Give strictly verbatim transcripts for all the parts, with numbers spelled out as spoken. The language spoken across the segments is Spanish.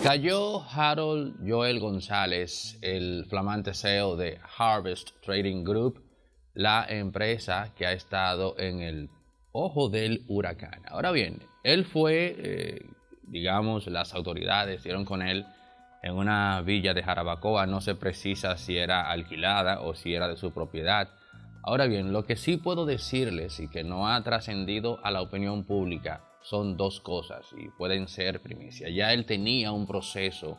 Cayó Harold Joel González, el flamante C E O de Harvest Trading Group, la empresa que ha estado en el ojo del huracán. Ahora bien, él fue, eh, digamos, las autoridades dieron con él en una villa de Jarabacoa. No se precisa si era alquilada o si era de su propiedad. Ahora bien, lo que sí puedo decirles y que no ha trascendido a la opinión pública son dos cosas y pueden ser primicia. Ya él tenía un proceso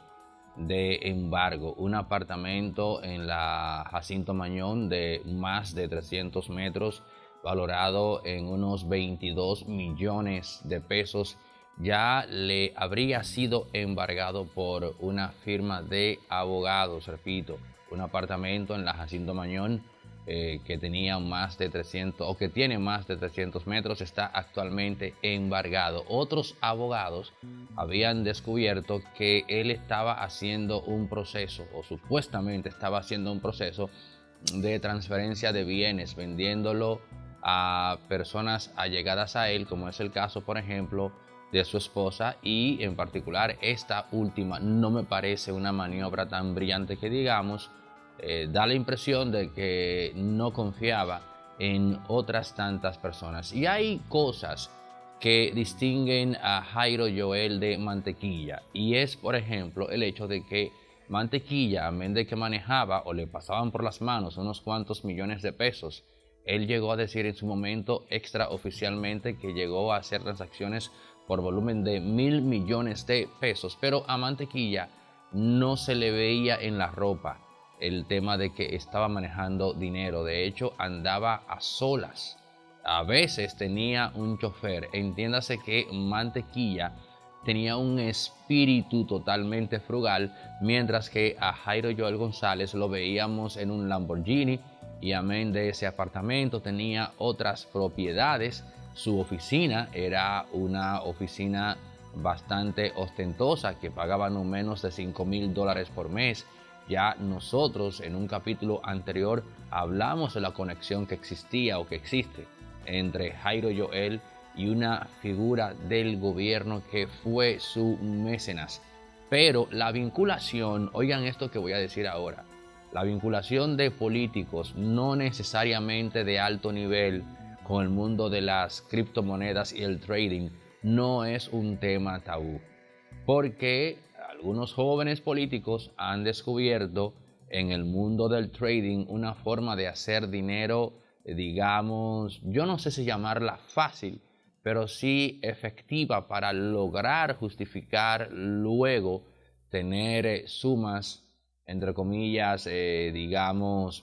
de embargo, un apartamento en la Jacinto Mañón de más de trescientos metros, valorado en unos veintidós millones de pesos, ya le habría sido embargado por una firma de abogados. Repito, un apartamento en la Jacinto Mañón eh, que tenía más de trescientos o que tiene más de trescientos metros está actualmente embargado. Otros abogados habían descubierto que él estaba haciendo un proceso, o supuestamente estaba haciendo un proceso de transferencia de bienes, vendiéndolo a personas allegadas a él, como es el caso, por ejemplo, de su esposa, y en particular esta última no me parece una maniobra tan brillante que digamos. Eh, da la impresión de que no confiaba en otras tantas personas. Y hay cosas que distinguen a Jairo Joel de Mantequilla, y es, por ejemplo, el hecho de que Mantequilla, a menos de que manejaba o le pasaban por las manos unos cuantos millones de pesos, él llegó a decir en su momento extraoficialmente que llegó a hacer transacciones por volumen de mil millones de pesos, pero a Mantequilla no se le veía en la ropa el tema de que estaba manejando dinero. De hecho, andaba a solas. A veces tenía un chofer. Entiéndase que Mantequilla tenía un espíritu totalmente frugal, mientras que a Jairo Joel González lo veíamos en un Lamborghini, y amén de ese apartamento tenía otras propiedades. Su oficina era una oficina bastante ostentosa que pagaba no menos de cinco mil dólares por mes. Ya nosotros en un capítulo anterior hablamos de la conexión que existía o que existe entre Jairo Joel y una figura del gobierno que fue su mecenas. Pero la vinculación, oigan esto que voy a decir ahora, la vinculación de políticos no necesariamente de alto nivel con el mundo de las criptomonedas y el trading no es un tema tabú, porque algunos jóvenes políticos han descubierto en el mundo del trading una forma de hacer dinero, digamos, yo no sé si llamarla fácil, pero sí efectiva para lograr justificar luego tener sumas, entre comillas, eh, digamos,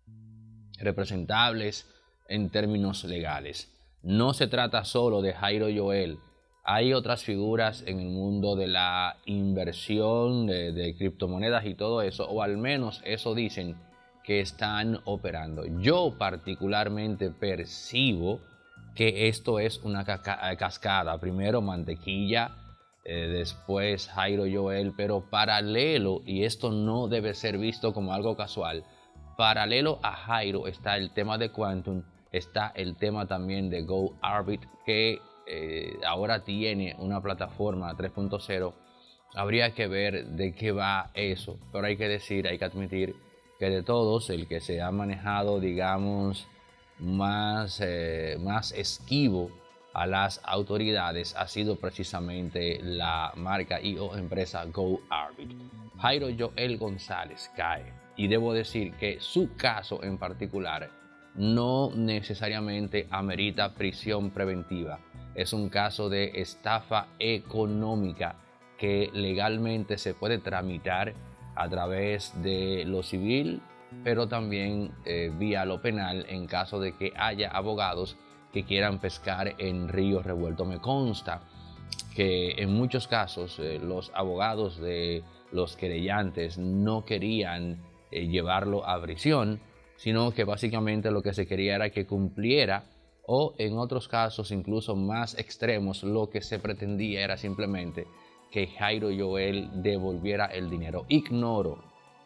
representables en términos legales. No se trata solo de Jairo Joel. Hay otras figuras en el mundo de la inversión de, de criptomonedas y todo eso, o al menos eso dicen, que están operando. Yo particularmente percibo que esto es una cascada. Primero Mantequilla, eh, después Jairo Joel, pero paralelo, y esto no debe ser visto como algo casual, paralelo a Jairo está el tema de Quantum, está el tema también de GoArbit, que Eh, ahora tiene una plataforma tres punto cero. Habría que ver de qué va eso, pero hay que decir, hay que admitir que de todos el que se ha manejado, digamos, más, eh, más esquivo a las autoridades ha sido precisamente la marca y o empresa GoArbit. Jairo Joel González cae, y debo decir que su caso en particular no necesariamente amerita prisión preventiva. Es un caso de estafa económica que legalmente se puede tramitar a través de lo civil, pero también eh, vía lo penal en caso de que haya abogados que quieran pescar en río revuelto. Me consta que en muchos casos eh, los abogados de los querellantes no querían eh, llevarlo a prisión, sino que básicamente lo que se quería era que cumpliera, o en otros casos incluso más extremos lo que se pretendía era simplemente que Jairo Joel devolviera el dinero. Ignoro,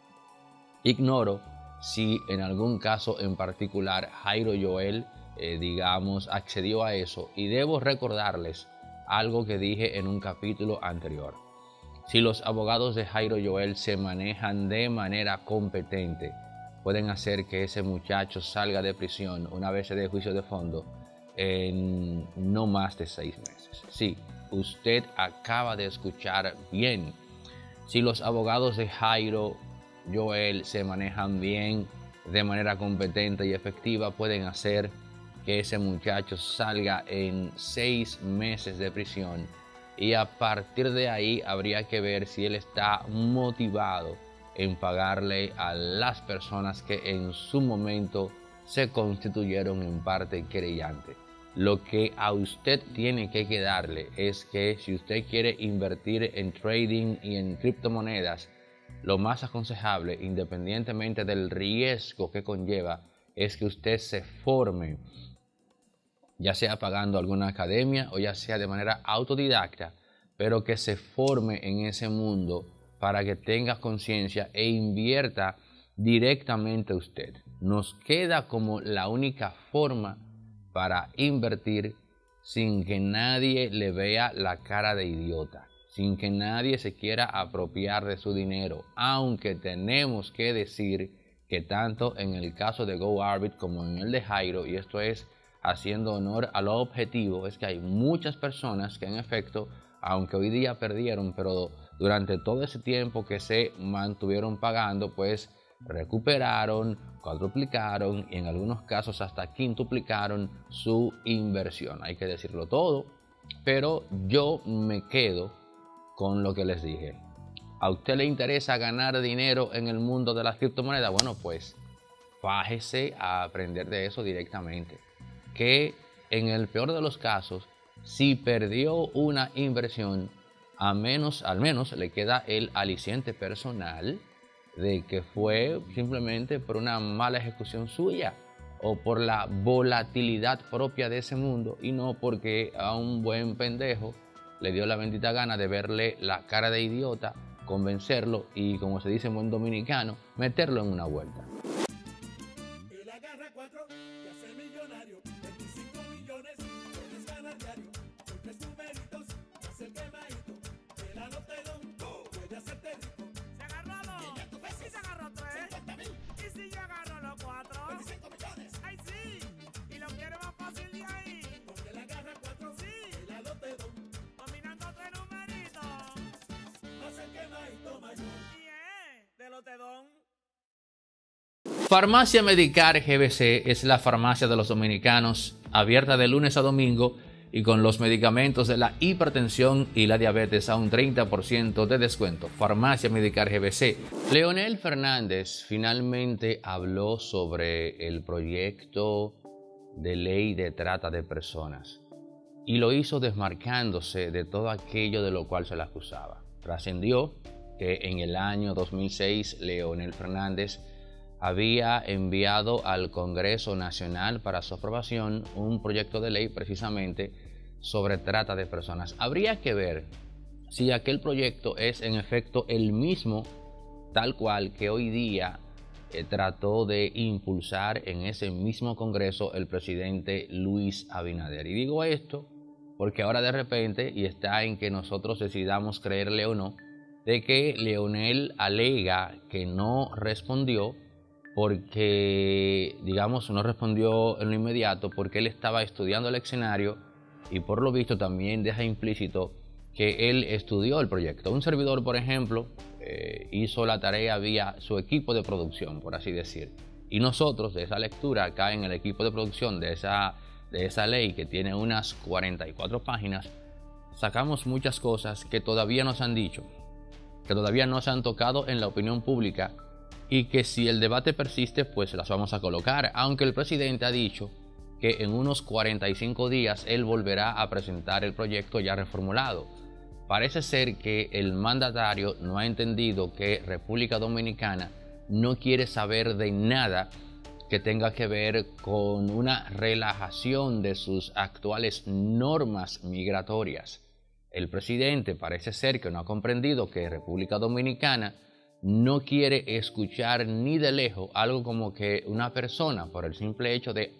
ignoro si en algún caso en particular Jairo Joel, eh, digamos, accedió a eso, y debo recordarles algo que dije en un capítulo anterior. Si los abogados de Jairo Joel se manejan de manera competente, pueden hacer que ese muchacho salga de prisión una vez se dé juicio de fondo en no más de seis meses. Sí, usted acaba de escuchar bien. Si los abogados de Jairo Joel se manejan bien, de manera competente y efectiva, pueden hacer que ese muchacho salga en seis meses de prisión, y a partir de ahí habría que ver si él está motivado en pagarle a las personas que en su momento se constituyeron en parte querellante. Lo que a usted tiene que quedarle es que si usted quiere invertir en trading y en criptomonedas, lo más aconsejable, independientemente del riesgo que conlleva, es que usted se forme, ya sea pagando alguna academia o ya sea de manera autodidacta, pero que se forme en ese mundo para que tenga conciencia e invierta directamente usted. Nos queda como la única forma para invertir sin que nadie le vea la cara de idiota, sin que nadie se quiera apropiar de su dinero, aunque tenemos que decir que tanto en el caso de GoArbit como en el de Jairo, y esto es haciendo honor a lo objetivo, es que hay muchas personas que en efecto, aunque hoy día perdieron, pero durante todo ese tiempo que se mantuvieron pagando, pues recuperaron, cuadruplicaron y en algunos casos hasta quintuplicaron su inversión. Hay que decirlo todo, pero yo me quedo con lo que les dije. ¿A usted le interesa ganar dinero en el mundo de las criptomonedas? Bueno, pues fájese a aprender de eso directamente. Que en el peor de los casos, si perdió una inversión, a menos, al menos le queda el aliciente personal de que fue simplemente por una mala ejecución suya o por la volatilidad propia de ese mundo, y no porque a un buen pendejo le dio la bendita gana de verle la cara de idiota, convencerlo y, como se dice en buen dominicano, meterlo en una vuelta. Él agarra cuatro y hace millonario, veinticinco millones, puedes ganar diario, son tres numeritos, más el quemadito, el anotadón, puede hacerte rico. Se agarró dos, y se agarró tres, cincuenta mil, y si yo agarro los cuatro, veinticinco millones, ay sí, y lo quiero más fácil de ahí, porque él agarra cuatro, sí, el anotadón, dominando tres numeritos, más el quemadito mayor. bien, de los tedón. Farmacia Medicar G B C es la farmacia de los dominicanos, abierta de lunes a domingo y con los medicamentos de la hipertensión y la diabetes a un treinta por ciento de descuento. Farmacia Medicar G B C. Leonel Fernández finalmente habló sobre el proyecto de ley de trata de personas y lo hizo desmarcándose de todo aquello de lo cual se le acusaba. Trascendió que en el año dos mil seis Leonel Fernández había enviado al Congreso Nacional para su aprobación un proyecto de ley precisamente sobre trata de personas. Habría que ver si aquel proyecto es en efecto el mismo tal cual que hoy día eh, trató de impulsar en ese mismo Congreso el presidente Luis Abinader. Y digo esto porque ahora de repente, y está en que nosotros decidamos creerle o no, de que Leonel alega que no respondió porque, digamos, no respondió en lo inmediato porque él estaba estudiando el escenario y por lo visto también deja implícito que él estudió el proyecto. Un servidor, por ejemplo, eh, hizo la tarea vía su equipo de producción, por así decir. Y nosotros, de esa lectura acá en el equipo de producción de esa, de esa ley que tiene unas cuarenta y cuatro páginas, sacamos muchas cosas que todavía nos han dicho, que todavía no se han tocado en la opinión pública, y que si el debate persiste, pues las vamos a colocar, aunque el presidente ha dicho que en unos cuarenta y cinco días él volverá a presentar el proyecto ya reformulado. Parece ser que el mandatario no ha entendido que República Dominicana no quiere saber de nada que tenga que ver con una relajación de sus actuales normas migratorias. El presidente parece ser que no ha comprendido que República Dominicana no quiere escuchar ni de lejos algo como que una persona, por el simple hecho de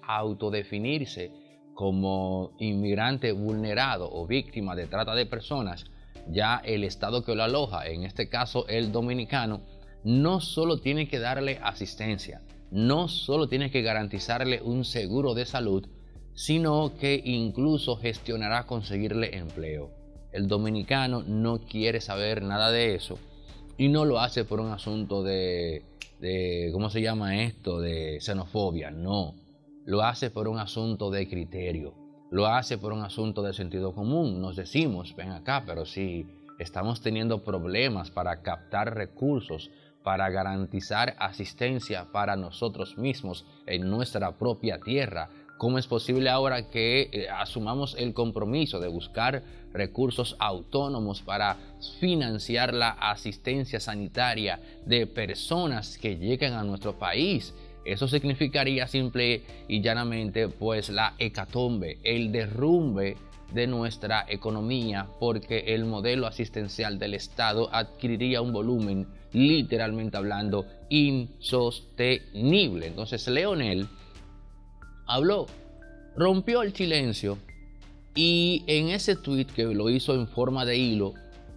autodefinirse como inmigrante vulnerado o víctima de trata de personas, ya el estado que lo aloja, en este caso el dominicano, no solo tiene que darle asistencia, no solo tiene que garantizarle un seguro de salud, sino que incluso gestionará conseguirle empleo. El dominicano no quiere saber nada de eso y no lo hace por un asunto de, de ¿cómo se llama esto? De xenofobia, no. Lo hace por un asunto de criterio, lo hace por un asunto de sentido común. Nos decimos, ven acá, pero si estamos teniendo problemas para captar recursos, para garantizar asistencia para nosotros mismos en nuestra propia tierra, ¿cómo es posible ahora que eh, asumamos el compromiso de buscar recursos autónomos para financiar la asistencia sanitaria de personas que lleguen a nuestro país? Eso significaría simple y llanamente pues la hecatombe, el derrumbe de nuestra economía, porque el modelo asistencial del Estado adquiriría un volumen, literalmente hablando, insostenible. Entonces Leonel habló, rompió el silencio y en ese tweet que lo hizo en forma de hilo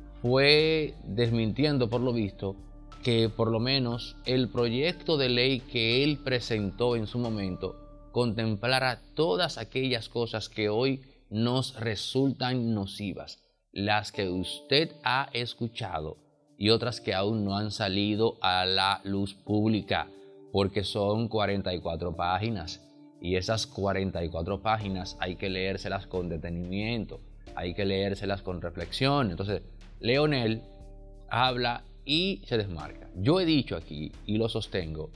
fue desmintiendo por lo visto que por lo menos el proyecto de ley que él presentó en su momento contemplara todas aquellas cosas que hoy nos resultan nocivas, las que usted ha escuchado y otras que aún no han salido a la luz pública, porque son cuarenta y cuatro páginas y esas cuarenta y cuatro páginas hay que leérselas con detenimiento, hay que leérselas con reflexión. Entonces Leonel habla y se desmarca. Yo he dicho aquí y lo sostengo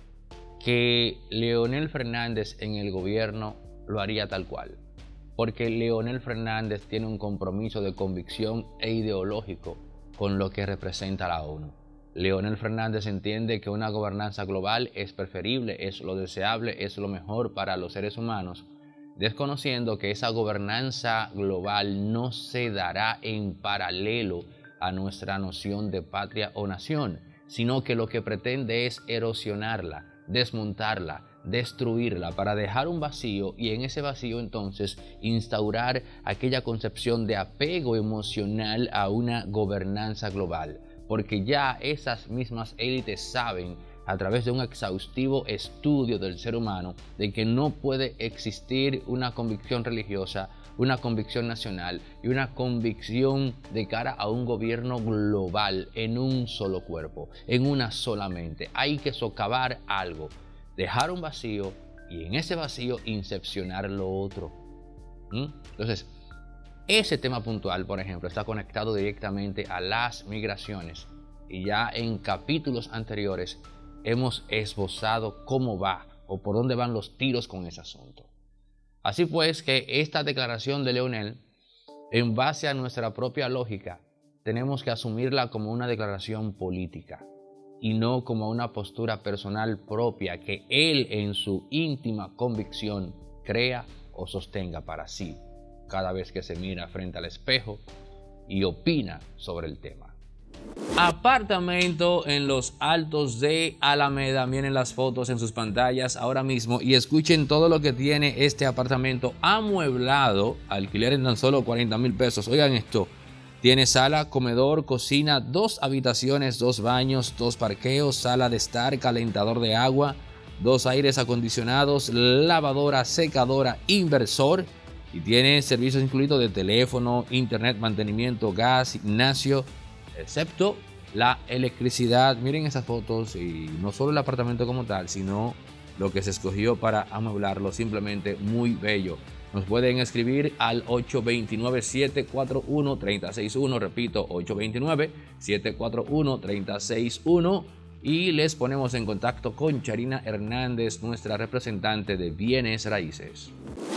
que Leonel Fernández en el gobierno lo haría tal cual, porque Leonel Fernández tiene un compromiso de convicción e ideológico con lo que representa la ONU. Leonel Fernández entiende que una gobernanza global es preferible, es lo deseable, es lo mejor para los seres humanos, desconociendo que esa gobernanza global no se dará en paralelo a nuestra noción de patria o nación, sino que lo que pretende es erosionarla, desmontarla, destruirla para dejar un vacío y en ese vacío entonces instaurar aquella concepción de apego emocional a una gobernanza global, porque ya esas mismas élites saben a través de un exhaustivo estudio del ser humano de que no puede existir una convicción religiosa, una convicción nacional y una convicción de cara a un gobierno global en un solo cuerpo, en una sola mente. Hay que socavar algo, dejar un vacío y en ese vacío incepcionar lo otro. ¿Mm? Entonces, ese tema puntual, por ejemplo, está conectado directamente a las migraciones y ya en capítulos anteriores hemos esbozado cómo va o por dónde van los tiros con ese asunto. Así pues que esta declaración de Leonel, en base a nuestra propia lógica, tenemos que asumirla como una declaración política y no como una postura personal propia que él en su íntima convicción crea o sostenga para sí cada vez que se mira frente al espejo y opina sobre el tema. Apartamento en los altos de Alameda. Miren las fotos en sus pantallas ahora mismo y escuchen todo lo que tiene este apartamento amueblado. Alquiler en tan solo cuarenta mil pesos. Oigan esto. Tiene sala, comedor, cocina, dos habitaciones, dos baños, dos parqueos, sala de estar, calentador de agua, dos aires acondicionados, lavadora, secadora, inversor. Y tiene servicios incluidos de teléfono, internet, mantenimiento, gas, gimnasio, excepto la electricidad. Miren esas fotos y no solo el apartamento como tal, sino lo que se escogió para amueblarlo, simplemente muy bello. Nos pueden escribir al ocho dos nueve, siete cuatro uno, tres cero seis uno, repito, ocho dos nueve, siete cuatro uno, tres cero seis uno y les ponemos en contacto con Charina Hernández, nuestra representante de bienes raíces.